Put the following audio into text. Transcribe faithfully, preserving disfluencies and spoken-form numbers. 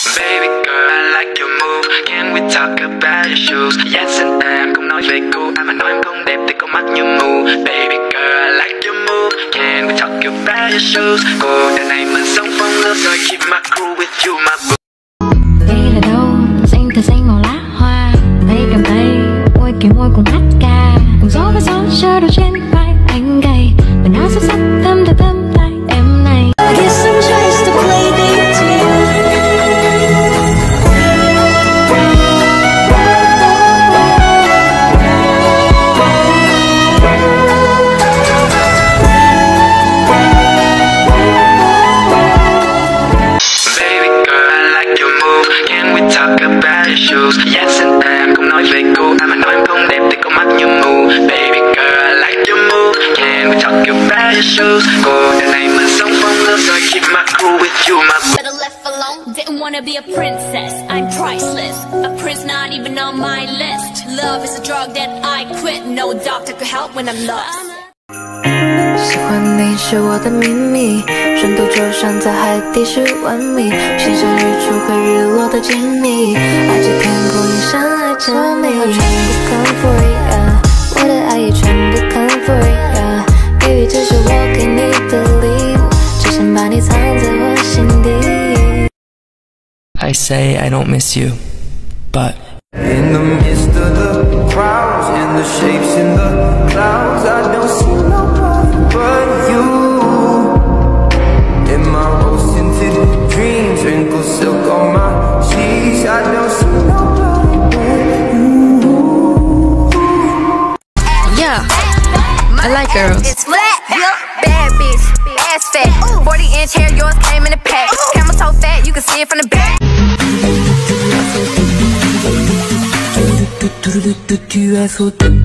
Baby girl, I like your move. Can we talk about your shoes? Yes and em không nói về cô. Ai mà nói em không đẹp thì có mắt như mù. Baby girl, I like your move. Can we talk about your shoes? Cô đời này mình sống phong lưu rồi. Keep my crew with you, my boo. Đây là đâu? Xanh thật xanh màu lá hoa. Tay cầm tay, môi kề môi cùng hát ca. Cùng gió với gió chờ đôi trên vai anh gầy. Và nó sẽ sắp tâm theo tâm tay em này. I guess I'm just a playdate to you. Talk about your shoes. Yes and em không nói về cô. Ai mà nói em không đẹp thì có mắt như mù. Baby girl, I like your move. Can we talk about your shoes? Cô đời này mình sống phong lưu rồi. Keep my crew with you, my boo. Better left alone. Didn't wanna be a princess. I'm priceless. A prince not even on my list. Love is a drug that I quit. No doctor could help when I'm lost. 喜欢你是我的秘密，深度就像在海底十万米，欣赏日出和日落的静谧，爱着天空映上爱着你，我全部 come for you， 我的爱也全部 come for you，baby 这是我给你的礼物，只想把你藏在我心底。 I say I don't miss you, but in the midst of the crowds and the shapes in the clouds, I don't see nobody but you. In my rose tinted dreams, wrinkled silk on my sheets, I don't see nobody but you. Yeah, I like girls. It's flat, bad bitch, ass fat, forty inch hair, yours came in a pack. Camel toe fat, you can see it from the back. Tu es